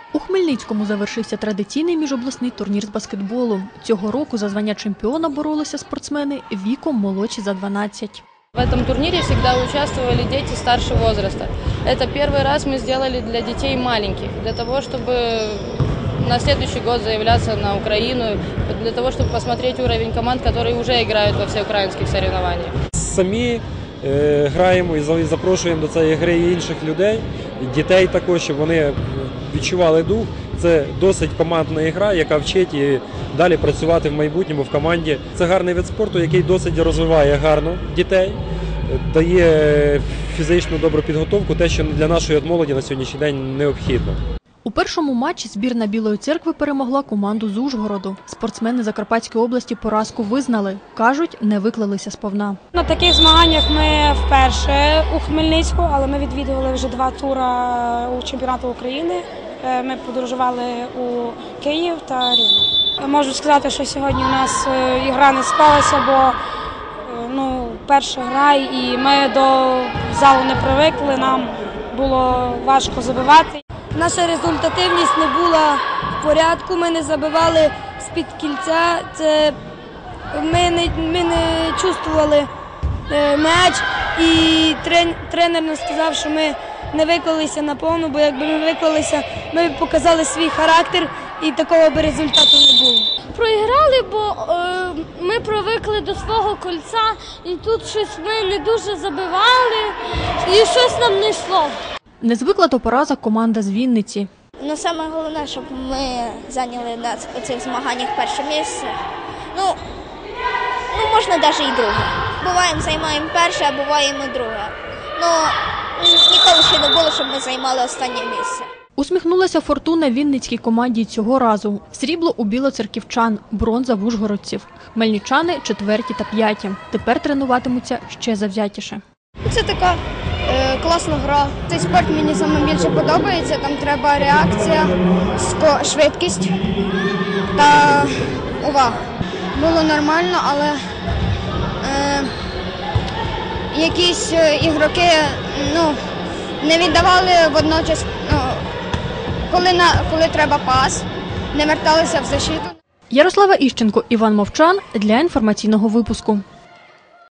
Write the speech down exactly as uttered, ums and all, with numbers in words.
У Хмельницькому завершився традиційний міжобласний турнір з баскетболу. Цього року за звання чемпіона боролися спортсмени віком молодші за дванадцять. В этом турнире всегда участвовали дети старшего возраста. Это первый раз мы сделали для детей маленьких, для того, чтобы на следующий год заявляться на Украину, для того, чтобы посмотреть уровень команд, которые уже играют во всеукраїнських соревнованиях. Самі е, граємо і запрошуємо до цієї гри інших людей, дітей також, щоб вони відчували дух. Це досить командна гра, яка вчить і далі працювати в майбутньому в команді. Це гарний вид спорту, який досить розвиває гарно дітей, дає фізичну добру підготовку, те, що для нашої молоді на сьогоднішній день необхідно. У першому матчі збірна Білої Церкви перемогла команду з Ужгороду. Спортсмени Закарпатської області поразку визнали. Кажуть, не виклалися сповна. На таких змаганнях ми вперше у Хмельницьку, але ми відвідували вже два тури у чемпіонату України. Ми подорожували у Київ та Рівне. Можу сказати, що сьогодні у нас ігра не склалася, бо ну, перша гра і ми до залу не привикли, нам було важко забивати. Наша результативність не була в порядку, ми не забивали з-під кільця, це, ми, не, ми не чувствували м'яч, і трен, тренер нам сказав, що ми не виклалися наповну, бо якби ми виклалися, ми б показали свій характер і такого б результату не було. Проіграли, бо е, ми привикли до свого кольця і тут щось ми не дуже забивали і щось нам не йшло. Не звикла до поразок команда з Вінниці. Ну, саме головне, щоб ми зайняли на цих змаганнях перше місце. Ну, ну можна навіть і друге. Буваємо, займаємо перше, а буваємо друге. Ну, ніколи ще не було, щоб ми займали останнє місце. Усміхнулася фортуна вінницькій команді цього разу. Срібло у білоцерківчан, бронза в ужгородців. Хмельничани четверті та п'яті. Тепер тренуватимуться ще завзятіше. Це така е, класна гра. Цей спорт мені найбільше подобається. Там треба реакція, швидкість та увага. Було нормально, але е, якісь ігроки ну, не віддавали водночас, ну, коли, на, коли треба пас, не верталися в защиту. Ярослава Іщенко, Іван Мовчан для інформаційного випуску.